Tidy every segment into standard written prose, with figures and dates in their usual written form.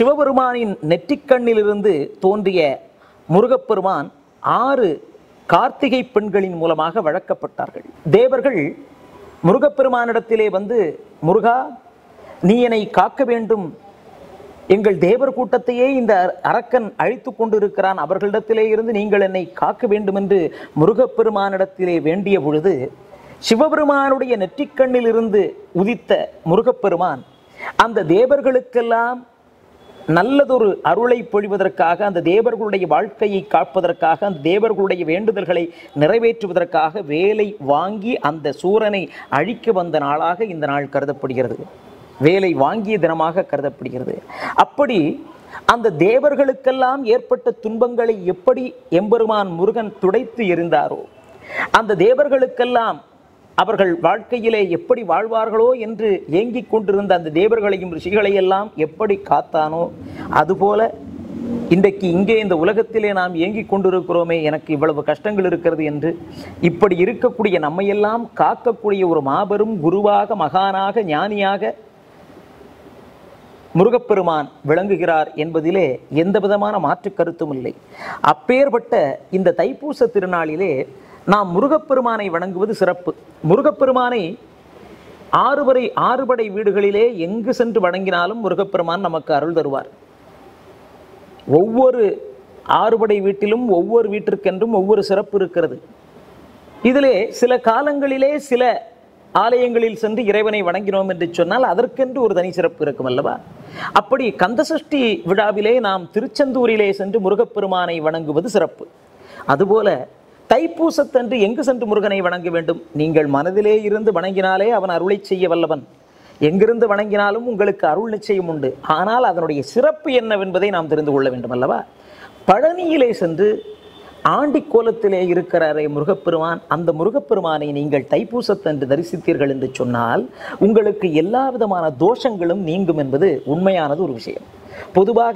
சிவபெருமானின் நெற்றிக்கண்ணிலிருந்து தோன்றிய முருகப்பெருமான் 6 கார்த்திகை பெண்களின் மூலமாக வளர்க்கப்பட்டார்கள். தேவர்கள் முருகப்பெருமானிடத்திலே வந்து, முருகா, நீ என்னை காக்க வேண்டும், எங்கள் தேவர் கூட்டத்தையே இந்த அரக்கன் அழித்து கொண்டிருக்கிறான், அவர்களிடத்திலே இருந்து நீங்கள் என்னை காக்க வேண்டும் என்று முருகப்பெருமானிடத்திலே வேண்டிய பொழுது, சிவபெருமானுடைய நெற்றிக்கண்ணில் இருந்து உதித்த முருகப்பெருமான் அந்த தேவர்களுக்கெல்லாம் நல்லதொரு அருளை பொழிவதற்காக, அந்த தேவர்களுடைய வாழ்க்கையை காப்பதற்காக, அந்த தேவர்களுடைய வேண்டுதல்களை நிறைவேற்றுவதற்காக வேலை வாங்கி அந்த சூரனை அழிக்க வந்த நாளாக இந்த நாள் கருதப்படுகிறது. வேலை வாங்கிய தினமாக கருதப்படுகிறது. அப்படி அந்த தேவர்களுக்கெல்லாம் ஏற்பட்ட துன்பங்களை எப்படி எம்பெருமான் முருகன் துடைத்து எறிந்தாரோ, அந்த தேவர்களுக்கெல்லாம் அவர்கள் வாழ்க்கையிலே எப்படி வாழ்வார்களோ என்று ஏங்கிக் கொண்டிருந்த அந்த தேவர்களையும் ரிஷிகளையெல்லாம் எப்படி காத்தானோ, அதுபோல இன்றைக்கு இங்கே இந்த உலகத்திலே நாம் ஏங்கிக் கொண்டிருக்கிறோமே, எனக்கு இவ்வளவு கஷ்டங்கள் இருக்கிறது என்று, இப்படி இருக்கக்கூடிய நம்மையெல்லாம் காக்கக்கூடிய ஒரு மாபெரும் குருவாக, மகானாக, ஞானியாக முருகப்பெருமான் விளங்குகிறார் என்பதிலே எந்த விதமான மாற்று கருத்தும் இல்லை. அப்பேற்பட்ட இந்த தைப்பூச திருநாளிலே நாம் முருகப்பெருமானை வணங்குவது சிறப்பு. முருகப்பெருமானை ஆறுபடை வீடுகளிலே எங்கு சென்று வணங்கினாலும் முருகப்பெருமான் நமக்கு அருள் தருவார். ஒவ்வொரு 6 படை வீட்டிலும் ஒவ்வொரு வீட்டிற்கென்றும் ஒவ்வொரு சிறப்பு இருக்கிறது. இதிலே சில காலங்களிலே சில ஆலயங்களில் சென்று இறைவனை வணங்கினோம் என்று சொன்னால் அதற்கென்று ஒரு தனி சிறப்பு இருக்கும் அல்லவா? அப்படி கந்தசஷ்டி விழாவிலே நாம் திருச்செந்தூரிலே சென்று முருகப்பெருமானை வணங்குவது சிறப்பு. அதுபோல தைப்பூசத்தன்று எங்கு சென்று முருகனை வணங்க வேண்டும்? நீங்கள் மனதிலே இருந்து வணங்கினாலே அவன் அருளை செய்ய வல்லவன். எங்கிருந்து வணங்கினாலும் உங்களுக்கு அருள் நிச்சயம் உண்டு. ஆனால் அதனுடைய சிறப்பு என்னவென்பதை நாம் தெரிந்து கொள்ள வேண்டும் அல்லவா? பழனியிலே சென்று ஆண்டி கோலத்திலே இருக்கிறாரே முருகப்பெருமான், அந்த முருகப்பெருமானை நீங்கள் தைப்பூசத்தன்று தரிசித்தீர்கள் என்று சொன்னால் உங்களுக்கு எல்லா விதமான தோஷங்களும் நீங்கும் என்பது உண்மையானது ஒரு விஷயம். பொதுவாக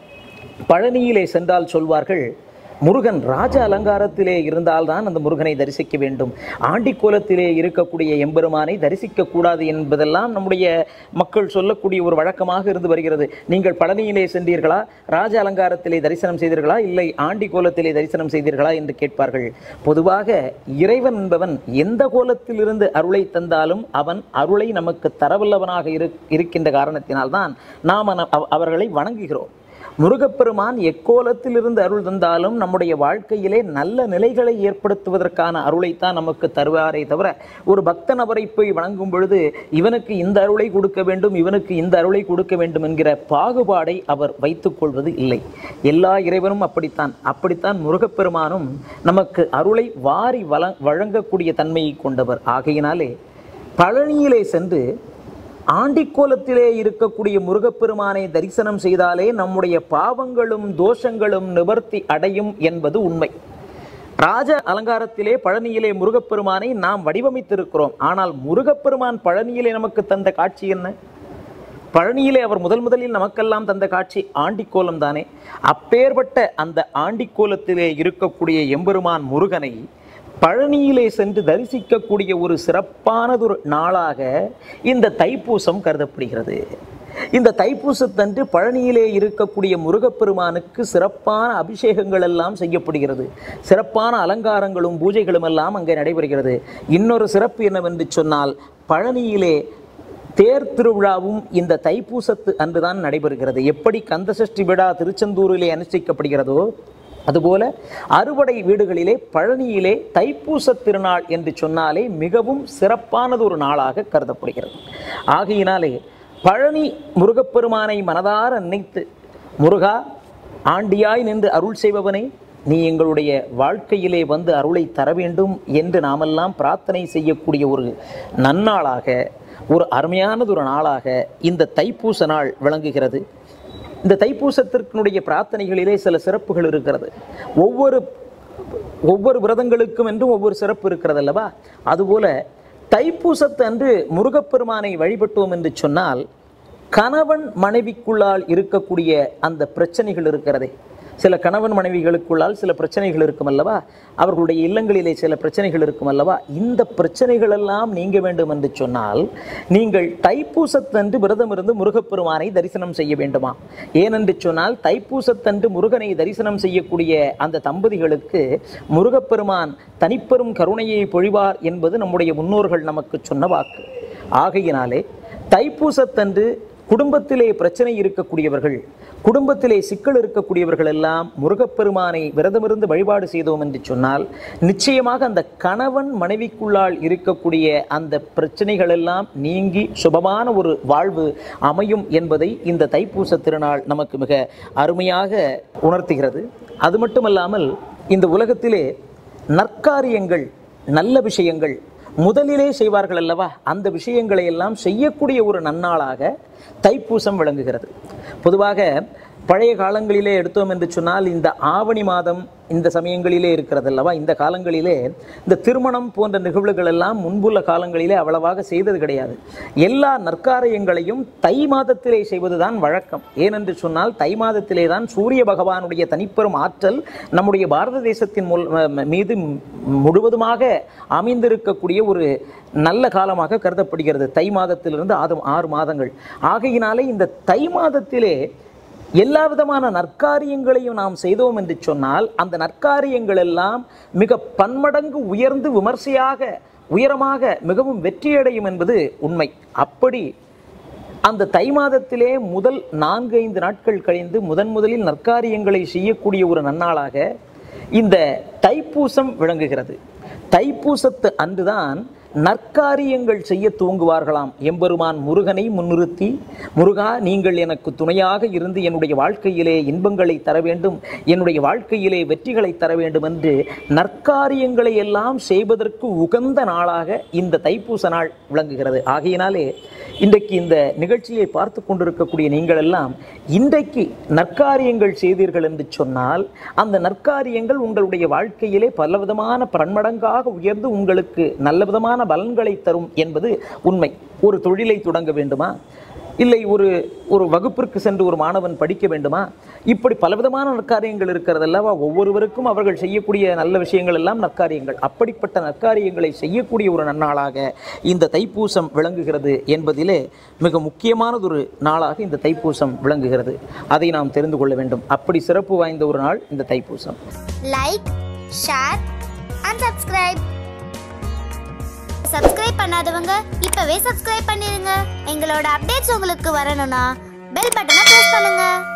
பழனியிலே சென்றால் சொல்வார்கள், முருகன் ராஜ அலங்காரத்திலே இருந்தால்தான் அந்த முருகனை தரிசிக்க வேண்டும், ஆண்டி கோலத்திலே இருக்கக்கூடிய எம்பெருமானை தரிசிக்க கூடாது என்பதெல்லாம் நம்முடைய மக்கள் சொல்லக்கூடிய ஒரு வழக்கமாக இருந்து வருகிறது. நீங்கள் பழனியிலே சென்றீர்களா, ராஜ அலங்காரத்திலே தரிசனம் செய்தீர்களா, இல்லை ஆண்டி கோலத்திலே தரிசனம் செய்தீர்களா என்று கேட்பார்கள். பொதுவாக இறைவன் என்பவன் எந்த கோலத்திலிருந்து அருளை தந்தாலும் அவன் அருளை நமக்கு தரவல்லவனாக இருக்கின்ற காரணத்தினால்தான் நாம் அவர்களை வணங்குகிறோம். முருகப்பெருமான் எக்கோலத்திலிருந்து அருள் தந்தாலும் நம்முடைய வாழ்க்கையிலே நல்ல நிலைகளை ஏற்படுத்துவதற்கான அருளைத்தான் நமக்கு தருவாரே தவிர, ஒரு பக்தன் அவரை போய் வணங்கும் பொழுது இவனுக்கு இந்த அருளை கொடுக்க வேண்டும், இவனுக்கு இந்த அருளை கொடுக்க வேண்டும் என்கிற பாகுபாடை அவர் வைத்துக் கொள்வது இல்லை. எல்லா இறைவனும் அப்படித்தான் முருகப்பெருமானும் நமக்கு அருளை வாரி வழங்கக்கூடிய தன்மையை கொண்டவர். ஆகையினாலே பழனியிலே சென்று ஆண்டிக்கோலத்திலே இருக்கக்கூடிய முருகப்பெருமானை தரிசனம் செய்தாலே நம்முடைய பாவங்களும் தோஷங்களும் நிவர்த்தி அடையும் என்பது உண்மை. ராஜ அலங்காரத்திலே பழனியிலே முருகப்பெருமானை நாம் வடிவமைத்திருக்கிறோம். ஆனால் முருகப்பெருமான் பழனியிலே நமக்கு தந்த காட்சி என்ன? பழனியிலே அவர் முதலில் நமக்கெல்லாம் தந்த காட்சி ஆண்டிக்கோலம் தானே. அப்பேற்பட்ட அந்த ஆண்டிக்கோலத்திலே இருக்கக்கூடிய எம்பெருமான் முருகனை பழனியிலே சென்று தரிசிக்கக்கூடிய ஒரு சிறப்பானதொரு நாளாக இந்த தைப்பூசம் கருதப்படுகிறது. இந்த தைப்பூசத்தன்று பழனியிலே இருக்கக்கூடிய முருகப்பெருமானுக்கு சிறப்பான அபிஷேகங்கள் எல்லாம் செய்யப்படுகிறது. சிறப்பான அலங்காரங்களும் பூஜைகளும் எல்லாம் அங்கே நடைபெறுகிறது. இன்னொரு சிறப்பு என்னவென்று சொன்னால், பழனியிலே தேர் திருவிழாவும் இந்த தைப்பூசத்து அன்றுதான் நடைபெறுகிறது. எப்படி கந்தசஷ்டி விழா திருச்செந்தூரிலே அனுஷ்டிக்கப்படுகிறதோ அதுபோல அறுபடை வீடுகளிலே பழனியிலே தைப்பூச திருநாள் என்று சொன்னாலே மிகவும் சிறப்பானது ஒரு நாளாக கருதப்படுகிறது. ஆகையினாலே பழனி முருகப்பெருமானை மனதார நினைத்து, முருகா, ஆண்டியாய் நின்று அருள் செய்பவனே, நீ எங்களுடைய வாழ்க்கையிலே வந்து அருளை தர வேண்டும் என்று நாமெல்லாம் பிரார்த்தனை செய்யக்கூடிய ஒரு நன்னாளாக, ஒரு அருமையானது ஒரு நாளாக இந்த தைப்பூச நாள் விளங்குகிறது. இந்த தைப்பூசத்திற்குடைய பிரார்த்தனைகளிலே சில சிறப்புகள் இருக்கிறது. ஒவ்வொரு விரதங்களுக்கும் என்றும் ஒவ்வொரு சிறப்பு இருக்கிறது அல்லவா? அதுபோல தைப்பூசத்து அன்று முருகப்பெருமானை வழிபட்டோம் என்று சொன்னால் கணவன் மனைவிக்குள்ளால் இருக்கக்கூடிய அந்த பிரச்சனைகள் இருக்கிறதே, சில கணவன் மனைவிகளுக்குள்ளால் சில பிரச்சனைகள் இருக்கும் அல்லவா, அவர்களுடைய இல்லங்களிலே சில பிரச்சனைகள் இருக்கும் அல்லவா. இந்த பிரச்சனைகள் எல்லாம் நீங்க வேண்டும் என்று சொன்னால் நீங்கள் தைப்பூசத்தன்று விரதம் இருந்து முருகப்பெருமானை தரிசனம் செய்ய வேண்டுமா. ஏனென்று சொன்னால் தைப்பூசத்தன்று முருகனை தரிசனம் செய்யக்கூடிய அந்த தம்பதிகளுக்கு முருகப்பெருமான் தனிப்பெரும் கருணையை பொழிவார் என்பது நம்முடைய முன்னோர்கள் நமக்கு சொன்ன வாக்கு. ஆகையினாலே தைப்பூசத்தன்று குடும்பத்திலே பிரச்சனை இருக்கக்கூடியவர்கள், குடும்பத்திலே சிக்கல் இருக்கக்கூடியவர்கள் எல்லாம் முருகப்பெருமானை விரதமிருந்து வழிபாடு செய்தோம் என்று சொன்னால் நிச்சயமாக அந்த கணவன் மனைவிக்குள்ளால் இருக்கக்கூடிய அந்த பிரச்சனைகள் எல்லாம் நீங்கி சுபமான ஒரு வாழ்வு அமையும் என்பதை இந்த தைப்பூச திருநாள் நமக்கு மிக அருமையாக உணர்த்துகிறது. அது மட்டுமல்லாமல் இந்த உலகத்திலே நற்காரியங்கள், நல்ல விஷயங்கள் முதலிலே செய்வார்கள் அல்லவா, அந்த விஷயங்களை எல்லாம் செய்யக்கூடிய ஒரு நன்னாளாக தைப்பூசம் விளங்குகிறது. பொதுவாக பழைய காலங்களிலே எடுத்தோம் என்று சொன்னால் இந்த ஆவணி மாதம் இந்த சமயங்களிலே இருக்கிறது அல்லவா, இந்த காலங்களிலே இந்த திருமணம் போன்ற நிகழ்வுகள் எல்லாம் முன்புள்ள காலங்களிலே அவ்வளவாக செய்தது கிடையாது. எல்லா நற்காரியங்களையும் தை மாதத்திலே செய்வதுதான் வழக்கம். ஏனென்று சொன்னால் தை மாதத்திலே தான் சூரிய பகவானுடைய தனிப்பெரும் ஆற்றல் நம்முடைய பாரத தேசத்தின் மீது முழுவதுமாக அமைந்திருக்கக்கூடிய ஒரு நல்ல காலமாக கருதப்படுகிறது. தை மாதத்திலிருந்து 6 மாதங்கள். ஆகையினாலே இந்த தை மாதத்திலே எல்லா விதமான நற்காரியங்களையும் நாம் செய்தோம் என்று சொன்னால் அந்த நற்காரியங்கள் எல்லாம் மிக பன்மடங்கு உயர்ந்து விமர்சையாக உயரமாக மிகவும் வெற்றியடையும் என்பது உண்மை. அப்படி அந்த தை மாதத்திலே முதல் 4-5 நாட்கள் கழிந்து முதலில் நற்காரியங்களை செய்யக்கூடிய ஒரு நன்னாளாக இந்த தைப்பூசம் விளங்குகிறது. தைப்பூசத்து அன்றுதான் நற்காரியங்கள் செய்ய துவங்குவார்களாம். எம்பெருமான் முருகனை முன்னிறுத்தி, முருகா நீங்கள் எனக்கு துணையாக இருந்து என்னுடைய வாழ்க்கையிலே இன்பங்களை தர வேண்டும், என்னுடைய வாழ்க்கையிலே வெற்றிகளை தர வேண்டும் என்று நற்காரியங்களை எல்லாம் செய்வதற்கு உகந்த நாளாக இந்த தைப்பூச நாள் விளங்குகிறது. ஆகையினாலே இன்றைக்கு இந்த நிகழ்ச்சியை பார்த்து கொண்டிருக்கக்கூடிய நீங்கள் எல்லாம் இன்றைக்கு நற்காரியங்கள் செய்தீர்கள் என்று சொன்னால் அந்த நற்காரியங்கள் உங்களுடைய வாழ்க்கையிலே பலவிதமான பன்மடங்காக உயர்ந்து உங்களுக்கு நல்ல விதமான பலன்களை தரும் என்பது உண்மை. ஒரு தொழிலை தொடங்க வேண்டுமா, இல்லை ஒரு வகுப்பிற்கு சென்று ஒரு மாணவன் படிக்க வேண்டுமா, இப்படி பலவிதமான நற்காரியங்கள் இருக்கிறதல்லவா. ஒவ்வொருவருக்கும் அவர்கள் செய்யக்கூடிய நல்ல விஷயங்கள் எல்லாம் நற்காரியங்கள். அப்படிப்பட்ட நற்காரியங்களை செய்யக்கூடிய ஒரு நன்னாளாக இந்த தைப்பூசம் விளங்குகிறது என்பதிலே மிக முக்கியமானதொரு நாளாக இந்த தைப்பூசம் விளங்குகிறது. அதை நாம் தெரிந்து கொள்ள வேண்டும். அப்படி சிறப்பு வாய்ந்த ஒரு நாள் இந்த Thaipusam. Like, share and subscribe பண்ணாதவங்க இப்பவே சப்ஸ்கிரைப் பண்ணிருங்க. எங்களோட அப்டேட்ஸ் உங்களுக்கு வரணும்னா பெல் பட்டனை பிரஸ் பண்ணுங்க.